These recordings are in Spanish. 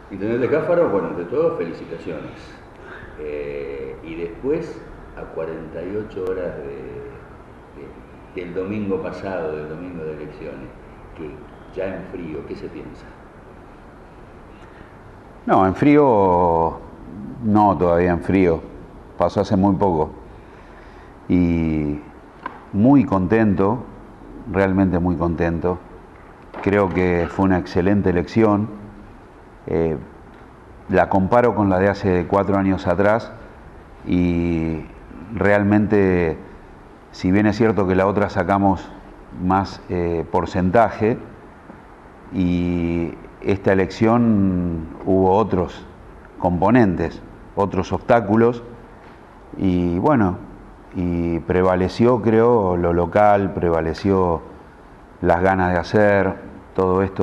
Intendente Cáfaro, bueno, ante todo, felicitaciones. Y después, a 48 horas del domingo pasado, del domingo de elecciones, que ya en frío, ¿qué se piensa? No, en frío, no, todavía en frío. Pasó hace muy poco. Y muy contento, realmente muy contento. Creo que fue una excelente elección. La comparo con la de hace 4 años atrás y realmente, si bien es cierto que la otra sacamos más porcentaje, y esta elección hubo otros componentes, otros obstáculos, y bueno, y prevaleció, creo, lo local, prevaleció las ganas de hacer, todo esto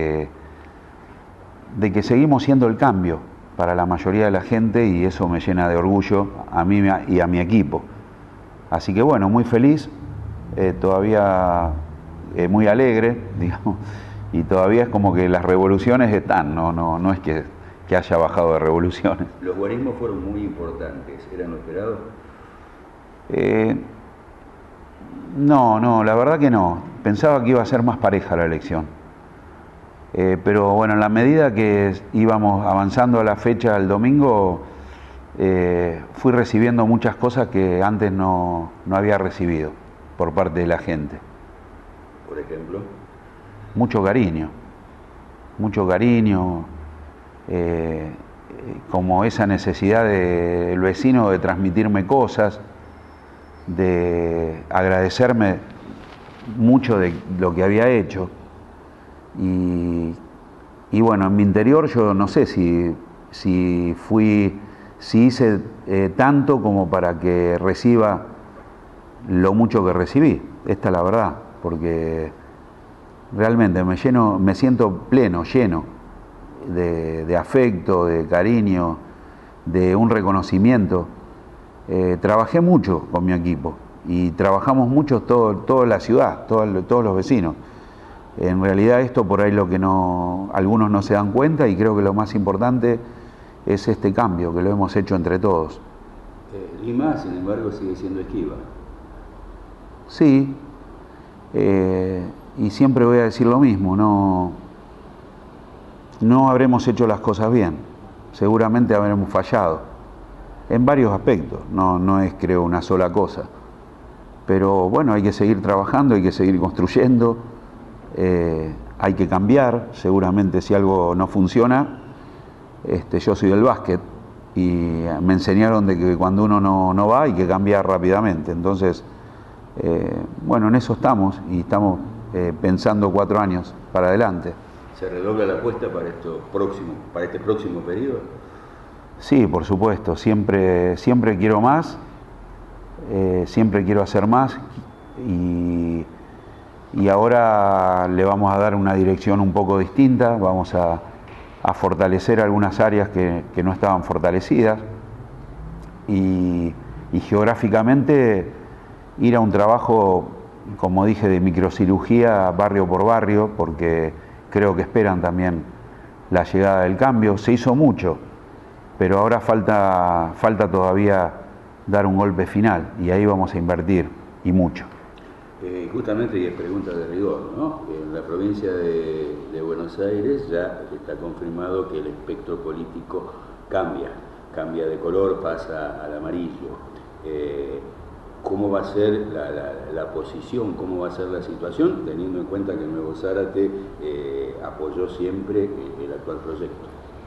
de que seguimos siendo el cambio para la mayoría de la gente, y eso me llena de orgullo a mí y a mi equipo. Así que bueno, muy feliz, todavía muy alegre, digamos, y todavía es como que las revoluciones están, no es que haya bajado de revoluciones. Los guarismos fueron muy importantes, ¿eran lo esperado? Eh, no, la verdad que no. Pensaba que iba a ser más pareja la elección. Pero bueno, en la medida que íbamos avanzando a la fecha del domingo, fui recibiendo muchas cosas que antes no había recibido por parte de la gente. Por ejemplo. Mucho cariño, como esa necesidad del vecino de transmitirme cosas, de agradecerme mucho de lo que había hecho. Y bueno, en mi interior yo no sé si hice tanto como para que reciba lo mucho que recibí. Esta es la verdad, porque realmente me siento pleno, lleno de afecto, de cariño, de un reconocimiento. Trabajé mucho con mi equipo y trabajamos mucho toda la ciudad, todos los vecinos. En realidad esto por ahí lo que algunos no se dan cuenta, y creo que lo más importante es este cambio que lo hemos hecho entre todos. Lima, sin embargo, sigue siendo esquiva. Sí, y siempre voy a decir lo mismo, no habremos hecho las cosas bien, seguramente habremos fallado, en varios aspectos, no es creo una sola cosa, pero bueno, hay que seguir trabajando, hay que seguir construyendo, hay que cambiar, seguramente si algo no funciona, yo soy del básquet y me enseñaron de que cuando uno no va hay que cambiar rápidamente, entonces bueno, en eso estamos y estamos pensando 4 años para adelante. ¿Se redobla la apuesta para este próximo periodo? Sí, por supuesto, siempre quiero más, siempre quiero hacer más, y ahora le vamos a dar una dirección un poco distinta, vamos a fortalecer algunas áreas que no estaban fortalecidas, y geográficamente ir a un trabajo, como dije, de microcirugía barrio por barrio, porque creo que esperan también la llegada del cambio. Se hizo mucho, pero ahora falta todavía dar un golpe final, y ahí vamos a invertir, y mucho. Justamente, y es pregunta de rigor, ¿no? En la provincia de Buenos Aires ya está confirmado que el espectro político cambia de color, pasa al amarillo. ¿Cómo va a ser la posición, cómo va a ser la situación, teniendo en cuenta que Nuevo Zárate apoyó siempre el actual proyecto?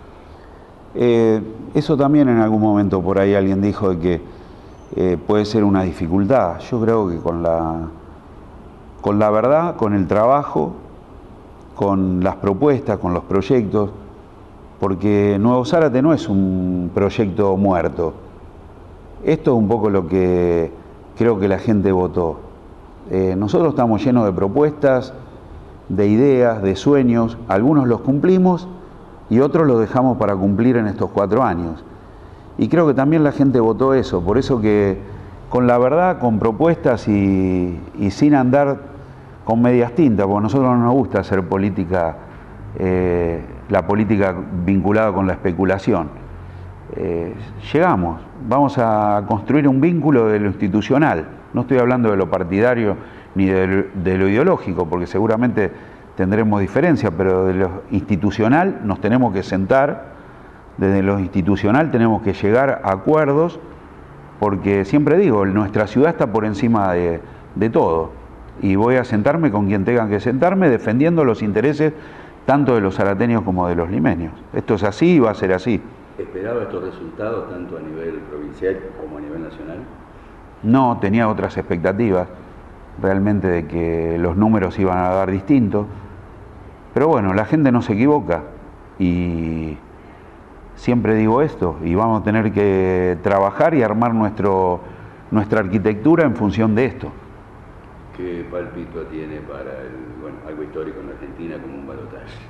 Eso también en algún momento por ahí alguien dijo de que puede ser una dificultad. Yo creo que con la verdad, con el trabajo, con las propuestas, con los proyectos, porque Nuevo Zárate no es un proyecto muerto. Esto es un poco lo que creo que la gente votó. Nosotros estamos llenos de propuestas, de ideas, de sueños. Algunos los cumplimos y otros los dejamos para cumplir en estos 4 años. Y creo que también la gente votó eso. Por eso que con la verdad, con propuestas y sin andar con medias tintas, porque a nosotros no nos gusta hacer política la política vinculada con la especulación. Llegamos, vamos a construir un vínculo de lo institucional, no estoy hablando de lo partidario ni de lo ideológico, porque seguramente tendremos diferencias, pero de lo institucional nos tenemos que sentar, desde lo institucional tenemos que llegar a acuerdos, porque siempre digo, nuestra ciudad está por encima de todo, y voy a sentarme con quien tenga que sentarme, defendiendo los intereses tanto de los zarateños como de los limeños. Esto es así y va a ser así. ¿Esperaba estos resultados tanto a nivel provincial como a nivel nacional? No, tenía otras expectativas, realmente, de que los números iban a dar distintos, pero bueno, la gente no se equivoca, y siempre digo esto, y vamos a tener que trabajar y armar nuestra arquitectura en función de esto. ¿Qué palpito tiene para algo histórico en Argentina como un balotaje?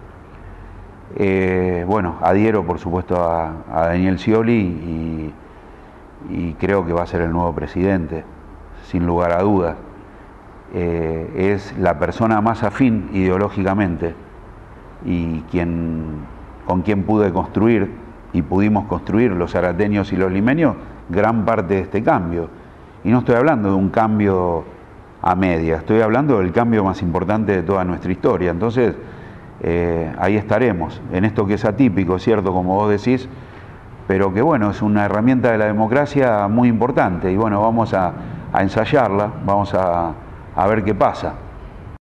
Bueno, adhiero por supuesto a Daniel Scioli y creo que va a ser el nuevo presidente, sin lugar a dudas. Es la persona más afín ideológicamente y con quien pude construir y pudimos construir los zarateños y los limeños gran parte de este cambio. Y no estoy hablando de un cambio a media, estoy hablando del cambio más importante de toda nuestra historia. Entonces, ahí estaremos, en esto que es atípico, cierto, como vos decís, pero que bueno, es una herramienta de la democracia muy importante, y bueno, vamos a ensayarla, vamos a ver qué pasa.